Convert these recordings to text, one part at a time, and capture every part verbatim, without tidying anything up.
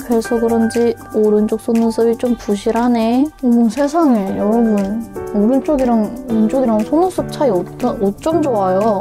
그래서 그런지 오른쪽 속눈썹이 좀 부실하네. 어머 세상에 여러분, 오른쪽이랑 왼쪽이랑 속눈썹 차이 어쩜, 어쩜 좋아요.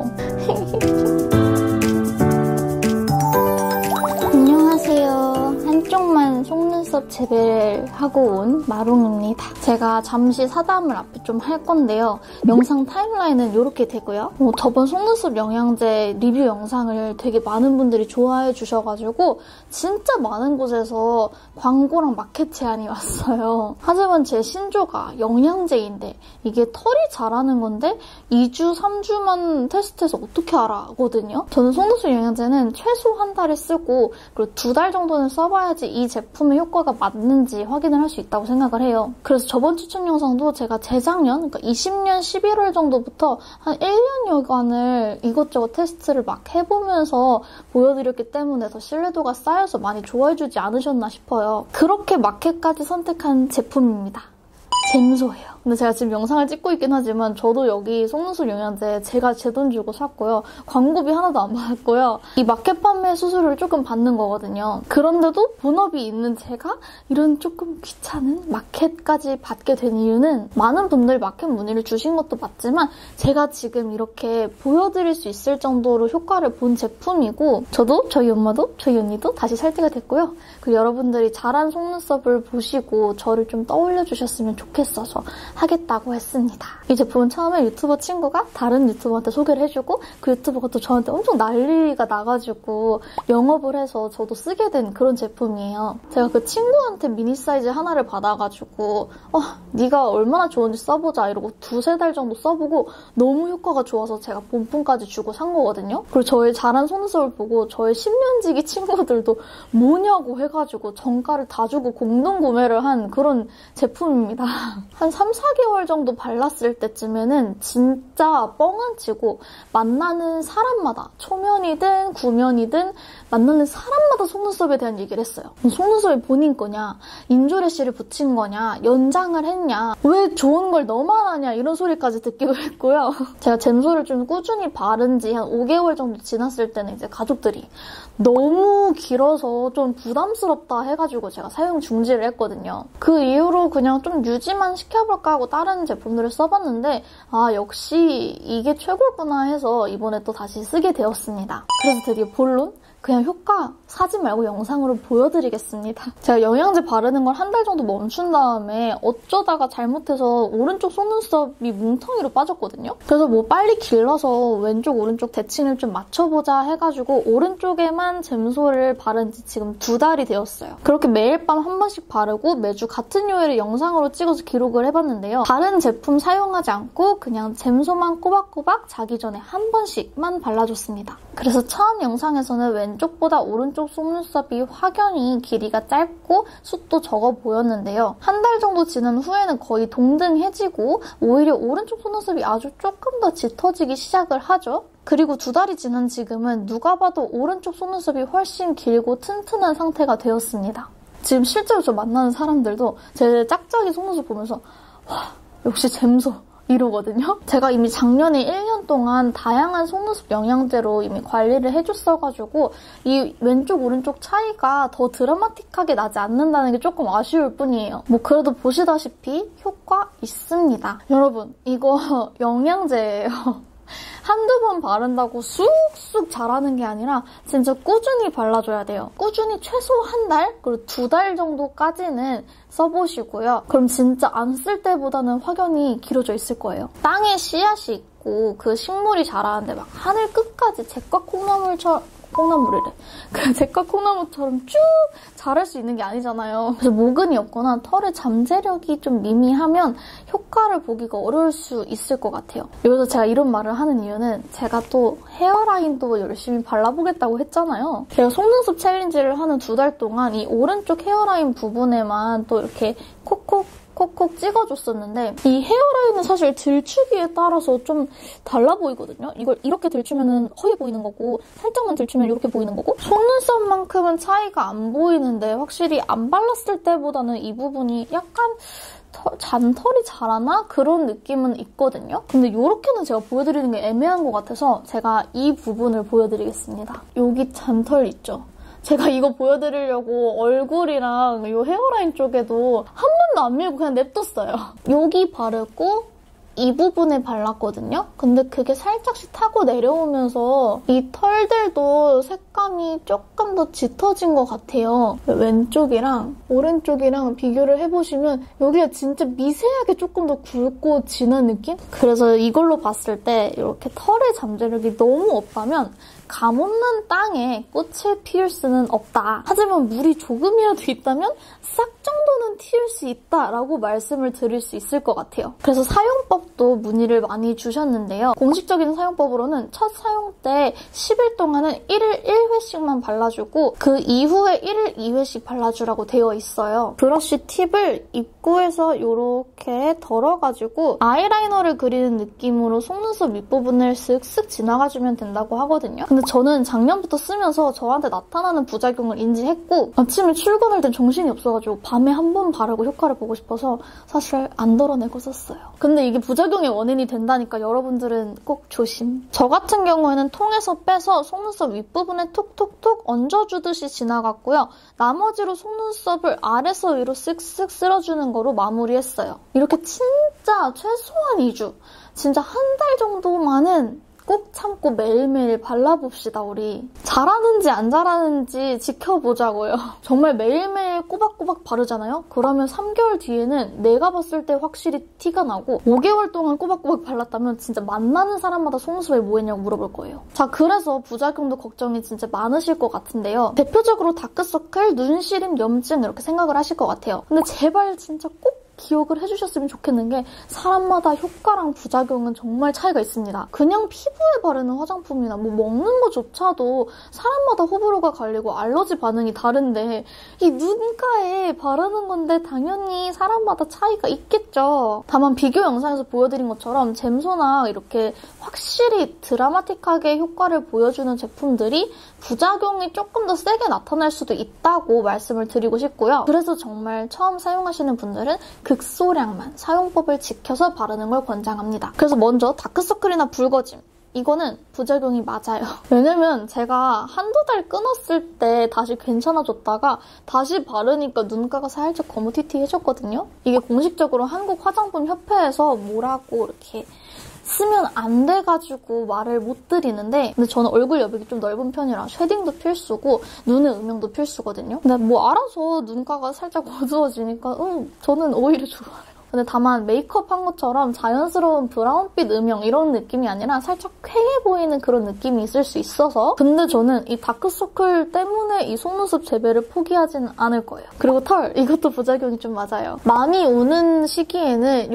안녕하세요. 한쪽만 속눈썹 재배를 하고 온 마롱입니다. 제가 잠시 사담을 앞에 좀 할 건데요. 영상 타임라인은 이렇게 되고요. 어, 저번 속눈썹 영양제 리뷰 영상을 되게 많은 분들이 좋아해 주셔가지고 진짜 많은 곳에서 광고랑 마켓 제안이 왔어요. 하지만 제 신조가 영양제인데 이게 털이 자라는 건데 이 주, 삼 주만 테스트해서 어떻게 알아거든요. 저는 속눈썹 영양제는 최소 한 달을 쓰고 그리고 두 달 정도는 써봐야지 이 제품의 효과가 맞는지 확인을 할 수 있다고 생각을 해요. 그래서 저번 추천 영상도 제가 재작년, 그러니까 이십 년 십일월 정도부터 한 일 년여간을 이것저것 테스트를 막 해보면서 보여드렸기 때문에 더 신뢰도가 쌓여서 많이 좋아해주지 않으셨나 싶어요. 그렇게 마켓까지 선택한 제품입니다. 잼소예요. 근데 제가 지금 영상을 찍고 있긴 하지만 저도 여기 속눈썹 영양제 제가 제 돈 주고 샀고요. 광고비 하나도 안 받았고요. 이 마켓 판매 수수료를 조금 받는 거거든요. 그런데도 본업이 있는 제가 이런 조금 귀찮은 마켓까지 받게 된 이유는 많은 분들 마켓 문의를 주신 것도 맞지만 제가 지금 이렇게 보여드릴 수 있을 정도로 효과를 본 제품이고 저도 저희 엄마도 저희 언니도 다시 살 때가 됐고요. 그리고 여러분들이 자란 속눈썹을 보시고 저를 좀 떠올려 주셨으면 좋겠어서 하겠다고 했습니다. 이 제품은 처음에 유튜버 친구가 다른 유튜버한테 소개를 해주고 그 유튜버가 또 저한테 엄청 난리가 나가지고 영업을 해서 저도 쓰게 된 그런 제품이에요. 제가 그 친구한테 미니 사이즈 하나를 받아가지고 어, 네가 얼마나 좋은지 써보자 이러고 두세 달 정도 써보고 너무 효과가 좋아서 제가 본품까지 주고 산 거거든요. 그리고 저의 자란 속눈썹을 보고 저의 십 년지기 친구들도 뭐냐고 해가지고 정가를 다 주고 공동 구매를 한 그런 제품입니다. 한 삼, 사 개월 정도 발랐을 때쯤에는 진짜 뻥 안 치고 만나는 사람마다 초면이든 구면이든 만나는 사람마다 속눈썹에 대한 얘기를 했어요. 속눈썹이 본인 거냐, 인조래쉬를 붙인 거냐, 연장을 했냐, 왜 좋은 걸 너만 하냐 이런 소리까지 듣기도 했고요. 제가 잼소를 좀 꾸준히 바른 지 한 오 개월 정도 지났을 때는 이제 가족들이 너무 길어서 좀 부담스럽다 해가지고 제가 사용 중지를 했거든요. 그 이후로 그냥 좀 유지만 시켜볼까 하고 다른 제품들을 써봤는데 아 역시 이게 최고구나 해서 이번에 또 다시 쓰게 되었습니다. 그래서 드디어 본론? 그냥 효과 사진 말고 영상으로 보여드리겠습니다. 제가 영양제 바르는 걸 한 달 정도 멈춘 다음에 어쩌다가 잘못해서 오른쪽 속눈썹이 뭉텅이로 빠졌거든요. 그래서 뭐 빨리 길러서 왼쪽 오른쪽 대칭을 좀 맞춰보자 해가지고 오른쪽에만 잼소를 바른 지 지금 두 달이 되었어요. 그렇게 매일 밤 한 번씩 바르고 매주 같은 요일을 영상으로 찍어서 기록을 해봤는데요. 다른 제품 사용하지 않고 그냥 잼소만 꼬박꼬박 자기 전에 한 번씩만 발라줬습니다. 그래서 처음 영상에서는 왼쪽보다 오른쪽 속눈썹이 확연히 길이가 짧고 숱도 적어 보였는데요. 한 달 정도 지난 후에는 거의 동등해지고 오히려 오른쪽 속눈썹이 아주 조금 더 짙어지기 시작을 하죠. 그리고 두 달이 지난 지금은 누가 봐도 오른쪽 속눈썹이 훨씬 길고 튼튼한 상태가 되었습니다. 지금 실제로 저 만나는 사람들도 제 짝짝이 속눈썹 보면서 와, 역시 잼소 이러거든요. 제가 이미 작년에 일 년 동안 다양한 속눈썹 영양제로 이미 관리를 해줬어가지고 이 왼쪽 오른쪽 차이가 더 드라마틱하게 나지 않는다는 게 조금 아쉬울 뿐이에요. 뭐 그래도 보시다시피 효과 있습니다. 여러분 이거 영양제예요. 한두 번 바른다고 쑥쑥 자라는 게 아니라 진짜 꾸준히 발라줘야 돼요. 꾸준히 최소 한 달, 그리고 두 달 정도까지는 써보시고요. 그럼 진짜 안 쓸 때보다는 확연히 길어져 있을 거예요. 땅에 씨앗이 있고 그 식물이 자라는데 막 하늘 끝까지 잭과 콩나물처럼 콩나물이래. 그 잭과 콩나물처럼 쭉 자랄 수 있는 게 아니잖아요. 그래서 모근이 없거나 털의 잠재력이 좀 미미하면 효과를 보기가 어려울 수 있을 것 같아요. 여기서 제가 이런 말을 하는 이유는 제가 또 헤어라인도 열심히 발라보겠다고 했잖아요. 제가 속눈썹 챌린지를 하는 두 달 동안 이 오른쪽 헤어라인 부분에만 또 이렇게 콕콕 콕콕 찍어줬었는데 이 헤어라인은 사실 들추기에 따라서 좀 달라 보이거든요. 이걸 이렇게 들추면 허해 보이는 거고 살짝만 들추면 이렇게 보이는 거고 속눈썹만큼은 차이가 안 보이는데 확실히 안 발랐을 때보다는 이 부분이 약간 터, 잔털이 자라나? 그런 느낌은 있거든요. 근데 이렇게는 제가 보여드리는 게 애매한 것 같아서 제가 이 부분을 보여드리겠습니다. 여기 잔털 있죠? 제가 이거 보여드리려고 얼굴이랑 이 헤어라인 쪽에도 한 번도 안 밀고 그냥 냅뒀어요. 여기 바르고 이 부분에 발랐거든요? 근데 그게 살짝씩 타고 내려오면서 이 털들도 색감이 조금 더 짙어진 것 같아요. 왼쪽이랑 오른쪽이랑 비교를 해보시면 여기가 진짜 미세하게 조금 더 굵고 진한 느낌? 그래서 이걸로 봤을 때 이렇게 털의 잠재력이 너무 없다면 감 없는 땅에 꽃을 피울 수는 없다. 하지만 물이 조금이라도 있다면 싹 정도는 틔울 수 있다라고 말씀을 드릴 수 있을 것 같아요. 그래서 사용법도 문의를 많이 주셨는데요. 공식적인 사용법으로는 첫 사용 때 십 일 동안은 일 일 일 회씩만 발라주고 그 이후에 일 일 이 회씩 발라주라고 되어 있어요. 브러쉬 팁을 입구에서 이렇게 덜어가지고 아이라이너를 그리는 느낌으로 속눈썹 윗부분을 슥슥 지나가주면 된다고 하거든요. 근데 저는 작년부터 쓰면서 저한테 나타나는 부작용을 인지했고 아침에 출근할 땐 정신이 없어가지고 밤에 한 번 바르고 효과를 보고 싶어서 사실 안 덜어내고 썼어요. 근데 이게 부작용의 원인이 된다니까 여러분들은 꼭 조심. 저 같은 경우에는 통에서 빼서 속눈썹 윗부분에 톡톡톡 얹어주듯이 지나갔고요. 나머지로 속눈썹을 아래서 위로 쓱쓱 쓸어주는 거로 마무리했어요. 이렇게 진짜 최소한 이 주, 진짜 한 달 정도만은 꼭 참고 매일매일 발라봅시다, 우리. 잘하는지 안 잘하는지 지켜보자고요. 정말 매일매일 꼬박꼬박 바르잖아요? 그러면 삼 개월 뒤에는 내가 봤을 때 확실히 티가 나고 오 개월 동안 꼬박꼬박 발랐다면 진짜 만나는 사람마다 속눈썹에 뭐 했냐고 물어볼 거예요. 자, 그래서 부작용도 걱정이 진짜 많으실 것 같은데요. 대표적으로 다크서클, 눈시림, 염증 이렇게 생각을 하실 것 같아요. 근데 제발 진짜 꼭 기억을 해주셨으면 좋겠는 게 사람마다 효과랑 부작용은 정말 차이가 있습니다. 그냥 피부에 바르는 화장품이나 뭐 먹는 거조차도 사람마다 호불호가 갈리고 알러지 반응이 다른데 이 눈가에 바르는 건데 당연히 사람마다 차이가 있겠죠. 다만 비교 영상에서 보여드린 것처럼 잼소나 이렇게 확실히 드라마틱하게 효과를 보여주는 제품들이 부작용이 조금 더 세게 나타날 수도 있다고 말씀을 드리고 싶고요. 그래서 정말 처음 사용하시는 분들은 극소량만 사용법을 지켜서 바르는 걸 권장합니다. 그래서 먼저 다크서클이나 붉어짐. 이거는 부작용이 맞아요. 왜냐면 제가 한두 달 끊었을 때 다시 괜찮아졌다가 다시 바르니까 눈가가 살짝 거무튀튀해졌거든요. 이게 공식적으로 한국 화장품 협회에서 뭐라고 이렇게 쓰면 안 돼가지고 말을 못 드리는데 근데 저는 얼굴 여백이 좀 넓은 편이라 쉐딩도 필수고 눈의 음영도 필수거든요. 근데 뭐 알아서 눈가가 살짝 어두워지니까 음, 저는 오히려 좋아요. 근데 다만 메이크업 한 것처럼 자연스러운 브라운빛 음영 이런 느낌이 아니라 살짝 쾌해 보이는 그런 느낌이 있을 수 있어서 근데 저는 이 다크서클 때문에 이 속눈썹 재배를 포기하지는 않을 거예요. 그리고 털! 이것도 부작용이 좀 맞아요. 많이 오는 시기에는 이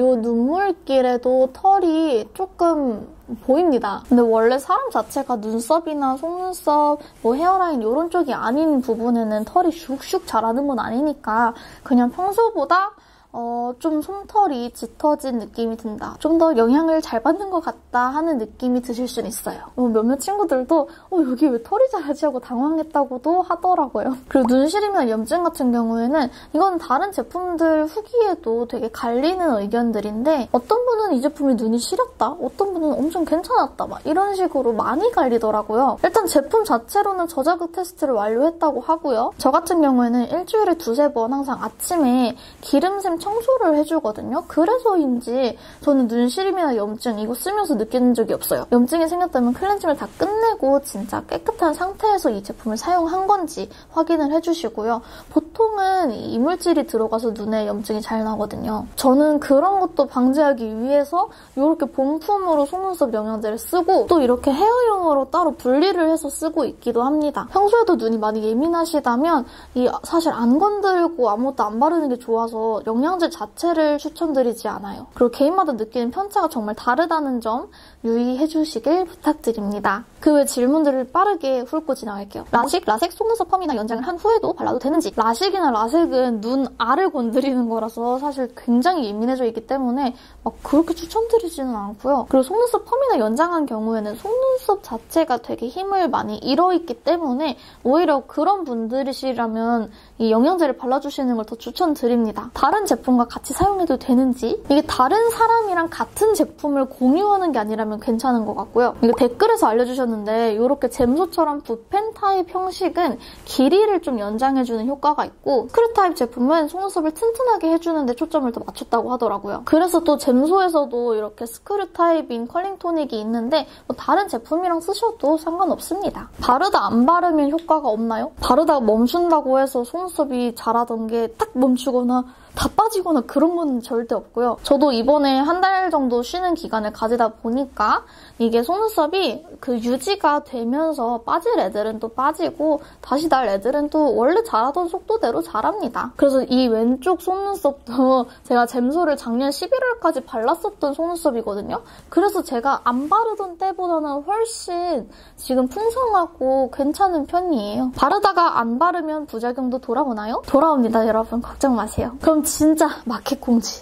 눈물길에도 털이 조금 보입니다. 근데 원래 사람 자체가 눈썹이나 속눈썹, 뭐 헤어라인 이런 쪽이 아닌 부분에는 털이 슉슉 자라는 건 아니니까 그냥 평소보다 어, 좀 솜털이 짙어진 느낌이 든다. 좀 더 영향을 잘 받는 것 같다 하는 느낌이 드실 수는 있어요. 어, 몇몇 친구들도 어, 여기 왜 털이 자라지 하고 당황했다고도 하더라고요. 그리고 눈시림이나 염증 같은 경우에는 이건 다른 제품들 후기에도 되게 갈리는 의견들인데 어떤 분은 이 제품이 눈이 시렸다, 어떤 분은 엄청 괜찮았다 막 이런 식으로 많이 갈리더라고요. 일단 제품 자체로는 저자극 테스트를 완료했다고 하고요. 저 같은 경우에는 일주일에 두세 번 항상 아침에 기름샘 청소를 해주거든요. 그래서인지 저는 눈시림이나 염증 이거 쓰면서 느끼는 적이 없어요. 염증이 생겼다면 클렌징을 다 끝내고 진짜 깨끗한 상태에서 이 제품을 사용한 건지 확인을 해주시고요. 보통은 이물질이 들어가서 눈에 염증이 잘 나거든요. 저는 그런 것도 방지하기 위해서 이렇게 본품으로 속눈썹 영양제를 쓰고 또 이렇게 헤어용으로 따로 분리를 해서 쓰고 있기도 합니다. 평소에도 눈이 많이 예민하시다면 이 사실 안 건들고 아무것도 안 바르는 게 좋아서 영양 영양제 자체를 추천드리지 않아요. 그리고 개인마다 느끼는 편차가 정말 다르다는 점 유의해주시길 부탁드립니다. 그 외 질문들을 빠르게 훑고 지나갈게요. 라식, 라섹, 속눈썹 펌이나 연장을 한 후에도 발라도 되는지. 라식이나 라섹은 눈 알을 건드리는 거라서 사실 굉장히 예민해져 있기 때문에 막 그렇게 추천드리지는 않고요. 그리고 속눈썹 펌이나 연장한 경우에는 속눈썹 자체가 되게 힘을 많이 잃어있기 때문에 오히려 그런 분들이시라면 이 영양제를 발라주시는 걸 더 추천드립니다. 다른 제품 제품과 같이 사용해도 되는지, 이게 다른 사람이랑 같은 제품을 공유하는 게 아니라면 괜찮은 것 같고요. 이거 댓글에서 알려주셨는데 이렇게 잼소처럼 붓펜 타입 형식은 길이를 좀 연장해주는 효과가 있고, 스크류 타입 제품은 속눈썹을 튼튼하게 해주는데 초점을 더 맞췄다고 하더라고요. 그래서 또 잼소에서도 이렇게 스크류 타입인 컬링 토닉이 있는데 뭐 다른 제품이랑 쓰셔도 상관없습니다. 바르다 안 바르면 효과가 없나요? 바르다가 멈춘다고 해서 속눈썹이 자라던 게 딱 멈추거나 다 빠지거나 그런 건 절대 없고요. 저도 이번에 한 달 정도 쉬는 기간을 가지다 보니까 이게 속눈썹이 그 유지가 되면서 빠질 애들은 또 빠지고 다시 날 애들은 또 원래 자라던 속도대로 자랍니다. 그래서 이 왼쪽 속눈썹도 제가 잼소를 작년 십일월까지 발랐었던 속눈썹이거든요. 그래서 제가 안 바르던 때보다는 훨씬 지금 풍성하고 괜찮은 편이에요. 바르다가 안 바르면 부작용도 돌아오나요? 돌아옵니다, 여러분. 걱정 마세요. 그럼 진짜 마켓 공지.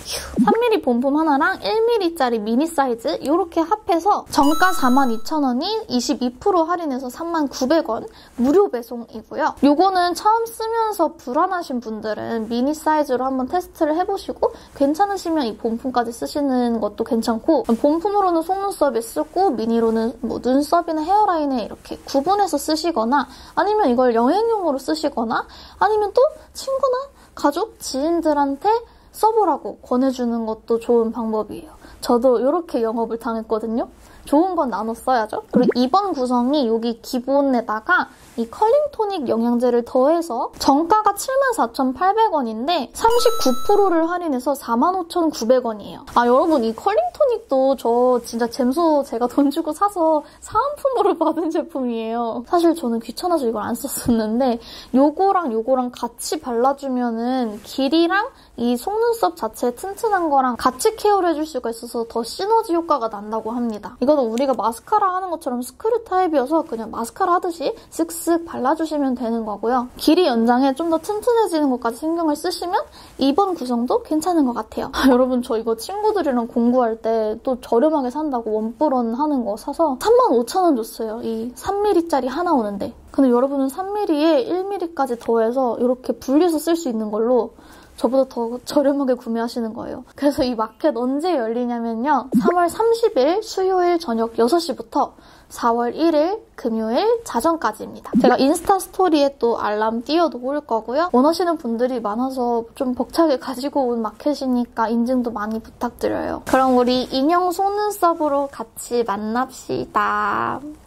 삼 밀리미터 본품 하나랑 일 밀리미터짜리 미니 사이즈 이렇게 합해서 정가 사만 이천 원이 이십이 퍼센트 할인해서 삼만 구백 원 무료 배송이고요. 요거는 처음 쓰면서 불안하신 분들은 미니 사이즈로 한번 테스트를 해보시고 괜찮으시면 이 본품까지 쓰시는 것도 괜찮고, 본품으로는 속눈썹에 쓰고 미니로는 뭐 눈썹이나 헤어라인에 이렇게 구분해서 쓰시거나, 아니면 이걸 여행용으로 쓰시거나, 아니면 또 친구나 가족, 지인들한테 써보라고 권해주는 것도 좋은 방법이에요. 저도 이렇게 영업을 당했거든요. 좋은 건 나눠 써야죠. 그리고 이번 구성이 여기 기본에다가 이 컬링 토닉 영양제를 더해서 정가가 칠만 사천팔백 원인데 삼십구 퍼센트를 할인해서 사만 오천구백 원이에요. 아, 여러분, 이 컬링 토닉도 저 진짜 잼소 제가 돈 주고 사서 사은품으로 받은 제품이에요. 사실 저는 귀찮아서 이걸 안 썼었는데 요거랑 요거랑 같이 발라주면은 길이랑 이 속눈썹 자체 튼튼한 거랑 같이 케어를 해줄 수가 있어서 더 시너지 효과가 난다고 합니다. 이거는 우리가 마스카라 하는 것처럼 스크류 타입이어서 그냥 마스카라 하듯이 쓱쓱 발라주시면 되는 거고요. 길이 연장에 좀 더 튼튼해지는 것까지 신경을 쓰시면 이번 구성도 괜찮은 것 같아요. 아, 여러분, 저 이거 친구들이랑 공부할 때 또 저렴하게 산다고 원뿔원 하는 거 사서 삼만 오천 원 줬어요. 이 삼 밀리미터짜리 하나 오는데. 근데 여러분은 삼 밀리미터에 일 밀리미터까지 더해서 이렇게 분리해서 쓸 수 있는 걸로 저보다 더 저렴하게 구매하시는 거예요. 그래서 이 마켓 언제 열리냐면요. 삼월 삼십일 수요일 저녁 여섯 시부터 사월 일일 금요일 자정까지입니다. 제가 인스타 스토리에 또 알람 띄워놓을 거고요. 원하시는 분들이 많아서 좀 벅차게 가지고 온 마켓이니까 인증도 많이 부탁드려요. 그럼 우리 인형 속눈썹으로 같이 만납시다.